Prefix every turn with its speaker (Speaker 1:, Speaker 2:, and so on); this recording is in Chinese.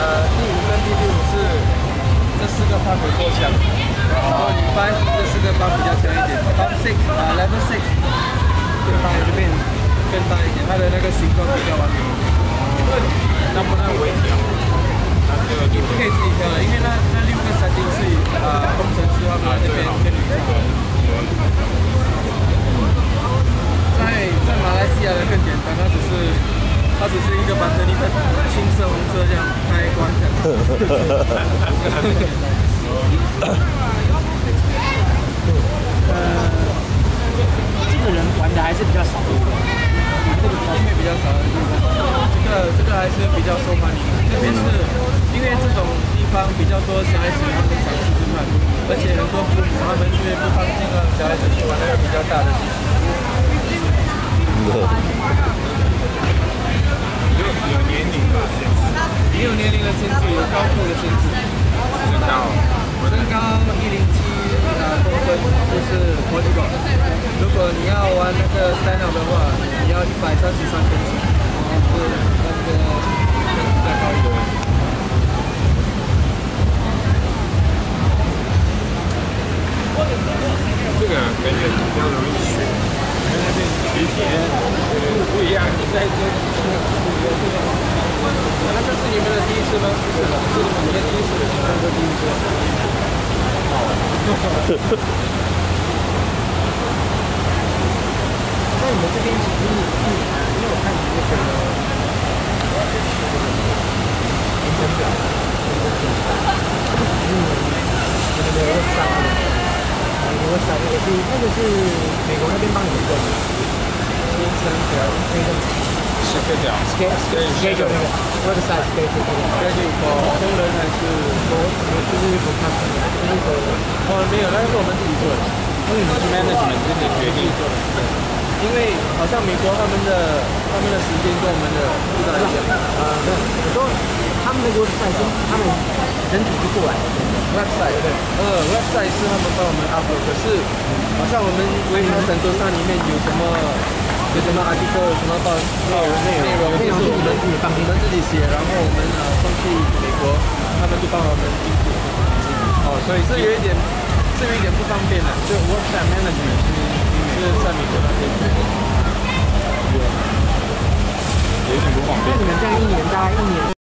Speaker 1: 第5跟第5是这4个方给够强，然后你5这4个方比较强一点 ，Pump 6 Level 6更大一点，它的那个形状比较完美。
Speaker 2: 那不能微调，
Speaker 1: 你不可以自己调的，因为那6个3丁是工程师他们那边跟你做。在马来西亚的更简单，它只是一个把等你的青色红色这样开关这样。
Speaker 3: 这个人玩的还是比较少，
Speaker 1: 因为比较少的地方，这个还是比较受欢迎的。特别是因为这种地方比较多小孩子他们想试试看，而且很多父母他们因为不放心让小孩子去玩那个比较大的地方。
Speaker 2: 有年龄吧？
Speaker 1: 没有年龄的限制，有高度的限制。
Speaker 2: 身高
Speaker 1: 107公分就是volleyball。如果你要玩那个 stand up 的话，你要133公尺，是那个再高一点。
Speaker 2: 这个感觉比较容易学，跟那边学习不一样。
Speaker 1: 那这是你们的第一次吗？是的，是你们的第一次，我们的第一次。
Speaker 3: 那你们这边其实因为我看你那个行程表，那个website那个是美国那边帮你们做的行程表，那个schedule 那个 website schedule
Speaker 1: 工人还是
Speaker 3: 就是不看那个
Speaker 1: 没有，那是我们自己做的。
Speaker 2: 因为你们是 management 自己决定做的。
Speaker 1: 因为好像美国他们的时间跟我们的不大一样。
Speaker 3: 对，我说他们那个 website 是他们人组织过来的
Speaker 1: website 对，website 是他们帮我们 upload， 可是好像我们微调成都上里面有什么 article 有什么内容，就是我们自己写，然后我们送去美国，他们就帮我们印出。所以是有一点不方便的，就 website management 是在美国那边做的，
Speaker 2: 有一点不方便。
Speaker 3: 那你们这样大概一年。